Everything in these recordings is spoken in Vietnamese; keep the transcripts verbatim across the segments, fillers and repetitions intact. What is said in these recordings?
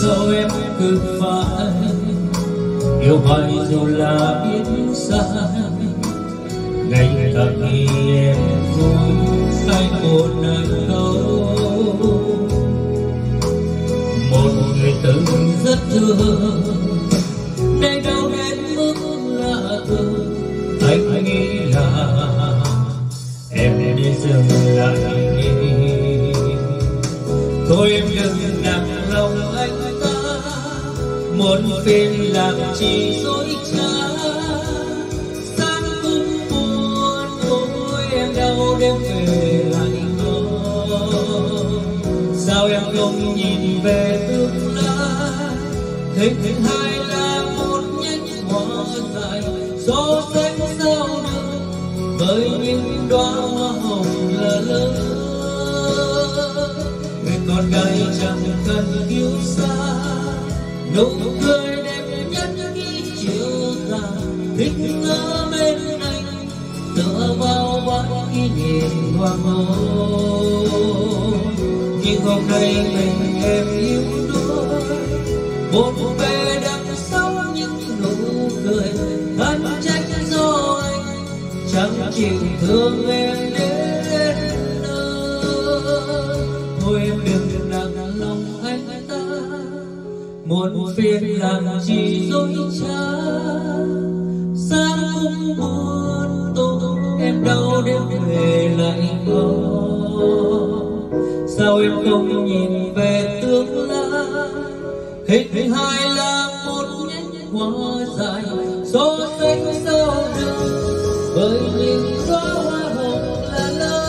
sao em cứ phải yêu hoài dù là biết sai. Ngày càng khi em vui hay buồn nơi đâu, một người từng rất thương để đâu đến mức lạ thường. Anh nghĩ là em đi dừng lại đi, thôi em đừng nặng lòng anh ta, muốn phiền làm chi dối trá. Sáng cũng buồn thôi em đau đêm về lại có, sao em không nhìn về tương lai. Hình hai là một nhánh hoa dài, gió xanh sao nở với những đóa hoa hồng lờ lơ. Người con gái chẳng cần yêu xa, nụ cười đẹp nhất khi chiều tà. Thích ngỡ bên anh tựa vào vai khi nhìn hoàng hôn. Nhưng hôm nay mình em yêu đôi, một về đằng sau những nụ cười. Thân trách do anh chẳng chịu thương em đến nơi. Thôi em đừng nặng lòng anh ta, muốn phiền làm chi dối trá. Sáng cũng buồn tối em đau đêm về lại có, sao em không nhìn về tương lai. Hình hai là một nhánh hoa dài, gió xanh sao đường với những đóa hoa hồng là lơ.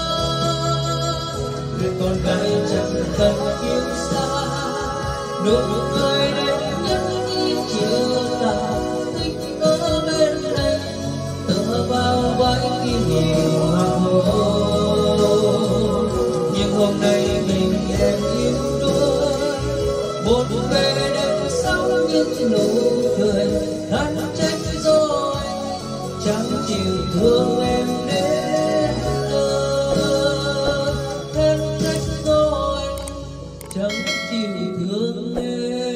Người con gái chẳng cần yêu xa, nụ cười đẹp nhất khi chiều tà. Thích ở bên anh tựa vào vai khi nhìn hoàng hôn. Nhưng hôm nay mình em yêu đôi, một về đằng sau những nụ cười. Thân trách do anh chẳng chịu thương em đến nơi. Thân trách do anh chẳng chịu thương em.